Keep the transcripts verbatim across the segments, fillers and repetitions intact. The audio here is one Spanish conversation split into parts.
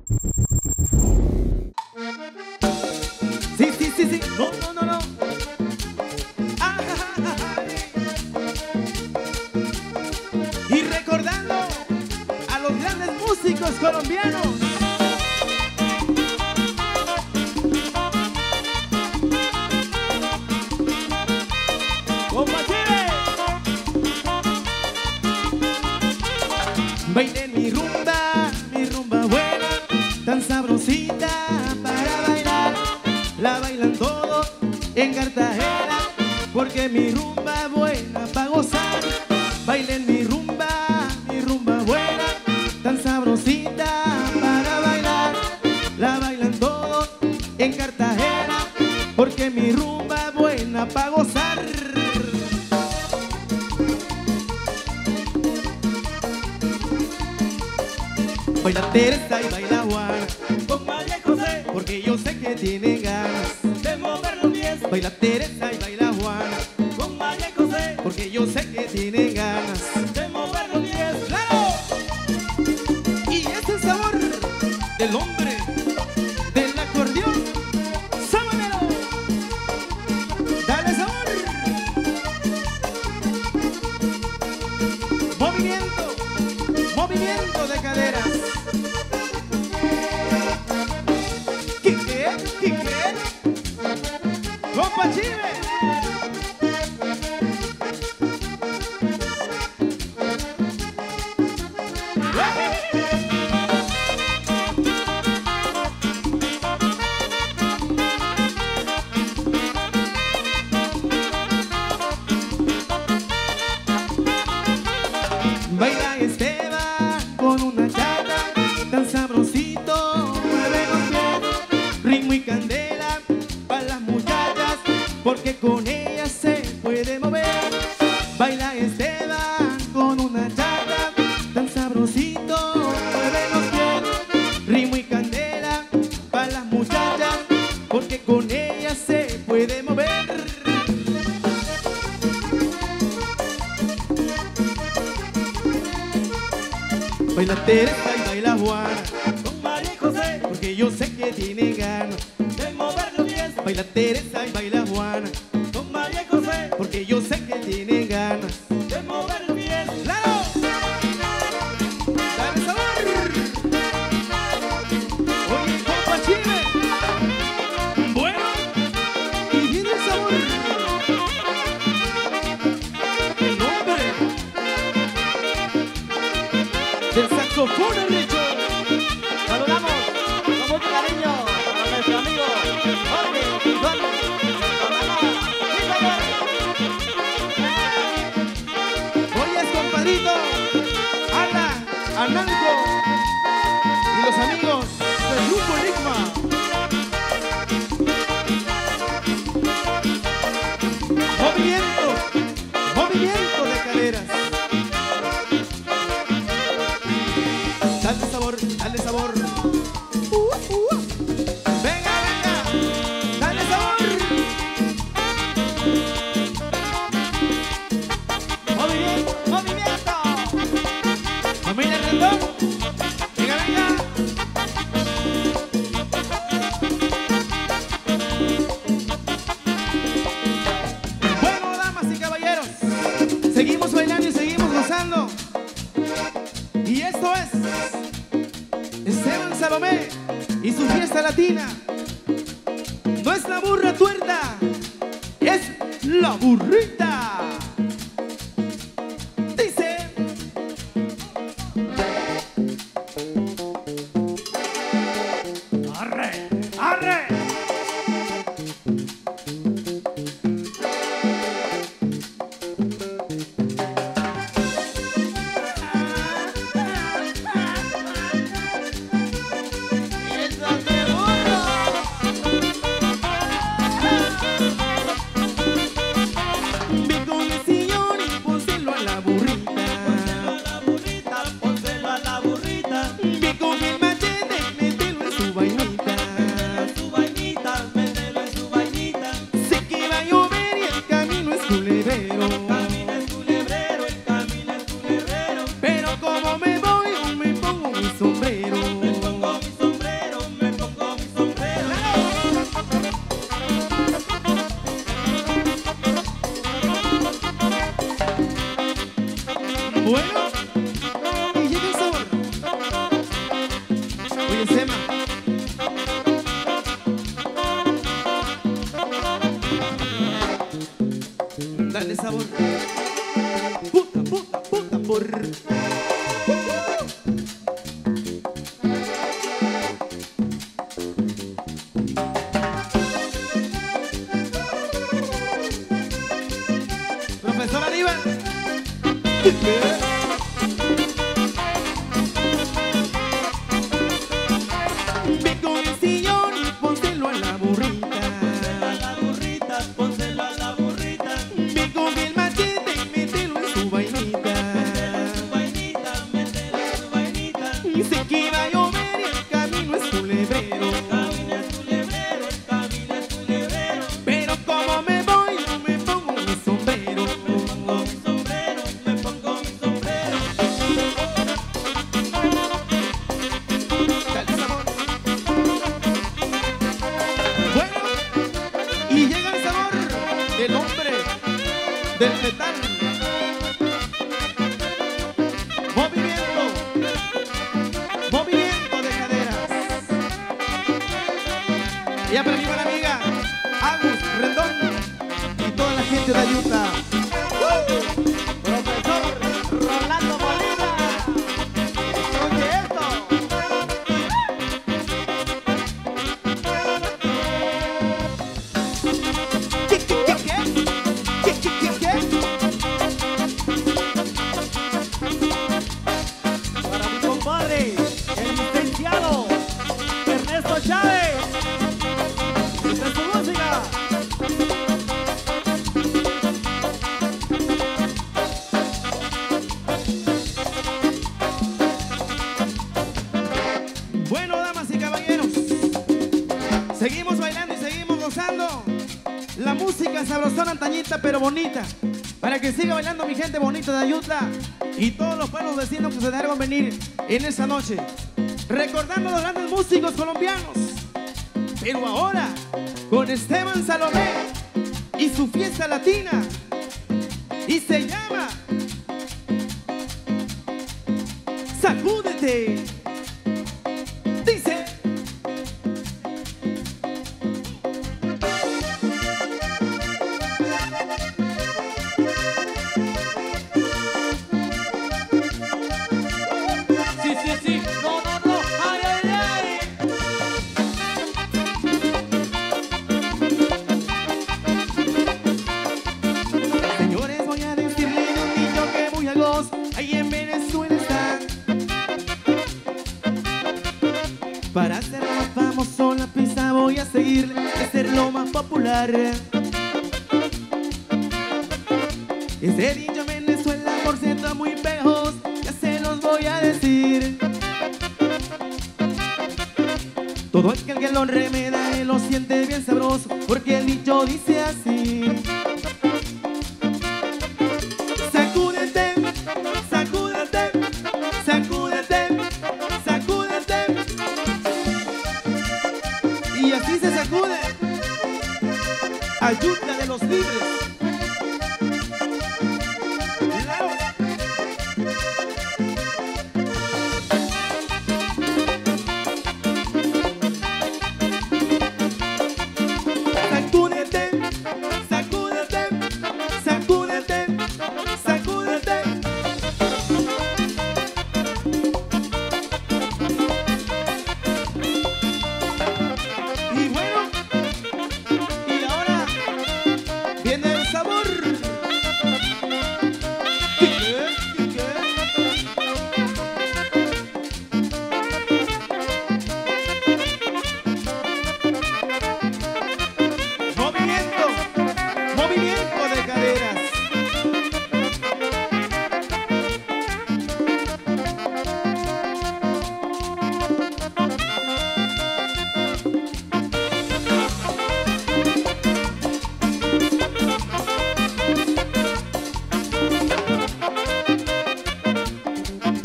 Sí, sí, sí, sí. No, no, no, no. Ah, ah, ah, ah. Y recordando a los grandes músicos colombianos. Bailen mi rumba, mi rumba buena, tan sabrosita para bailar. La bailan todos en Cartagena, porque mi rumba buena para gozar. Bailen mi rumba, mi rumba buena, tan sabrosita para bailar. La bailan todos en Cartagena, porque mi rumba buena para gozar. Baila Teresa y baila Juana Con María José, porque yo sé que tienen ganas de mover los pies. Baila Teresa y baila Juana Con María José, porque yo sé que tienen ganas. de mover los pies. ¡Claro! Y este es el sabor del hombre del acordeón sabanero. ¡Dale sabor! Movimiento, movimiento de caderas. ¿Qué, qué, qué? ¡Compa Chive! Baila Esteban con una chata, tan sabrosito, mueve los pies. Ritmo y candela para las muchachas, porque con ellas se puede mover. Baila Esteban con una chata, tan sabrosito, mueve los pies. Ritmo y candela para las muchachas, porque con ellas se puede mover. Baila Teresa y baila Juana Con María José, porque yo sé que tiene ganas. de mover los pies. Baila Teresa y baila Juana Con María José, porque yo sé que tiene ganas. de mover los pies. ¡Claro! ¡Dale sabor! Oye, compa Chile, bueno, y viene el sabor. El nombre del saxofón Richo. Saludamos con mucho cariño a nuestro amigo Jorge Duarte. Oye, compadrito, Ana, Ananco y los amigos del Grupo Enigma. Movimiento, movimiento de caderas. Dale sabor, dale sabor. Uh, uh. Venga, venga, dale sabor. Movimiento, movimiento. Familia Rendón, venga, venga. Bueno, damas y caballeros, seguimos bailando y seguimos gozando. Y esto es Esteban Salomé y su fiesta latina. No es la burra tuerta, es la burrita. Dice. ¡Arre! ¡Arre! Vi con Sema. Dale sabor. Puta, puta, puta, por. Profesor Aníbal. Ve con el sillón y pónselo a la burrita. Pónselo a la burrita, pónselo a la burrita. Ve con el machete y mételo en su vainita. Su vainita, mételo en su vainita. Dice que va a llover y el camino es culebrero. El camino es culebrero, el camino es culebrero. Pero como me voy, yo me pongo mi sombrero. Me pongo mi sombrero, me pongo mi sombrero. Dale sabor. Bueno, y llega el sabor del hombre, del metal. Movimiento, movimiento de caderas. Y ya para mi buena amiga, Agus Rendón y toda la gente de Ayuta. Profesor Rolando Molina. Oye esto. ¿Qué, qué, qué, qué? ¿Qué, qué, qué, qué? Para mi compadre, el licenciado Ernesto Chávez. Esta es su música. Bueno, damas y caballeros, seguimos bailando y seguimos gozando la música sabrosona, antañita, pero bonita, para que siga bailando mi gente bonita de Ayutla y todos los pueblos vecinos que se dejaron venir en esta noche, recordando a los grandes músicos colombianos, pero ahora con Esteban Salomé y su fiesta latina, y se llama Sacúdete. Dice. Sí, sí, sí. No, no, no. Ay, ay, ay. Señores, voy a decirle a un niño que muy a goz, ahí en Venezuela está. Para ser más famoso la pista voy a seguir, de ser lo más popular. Ese dicho en Venezuela por ciento muy pegajoso, ya se los voy a decir. Todo aquel que lo remeda él lo siente bien sabroso, porque el dicho dice así. Sacúdete, sacúdete, sacúdete, sacúdete. Y así se sacude Ayuta de los libres. Claro. Sacúdete, sacúdete, sacúdete, sacúdete. Y bueno, y ahora viene el sabor. ¿Qué, qué, qué? Movimiento, movimiento de caderas.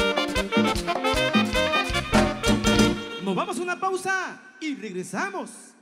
Nos vamos a una pausa y regresamos.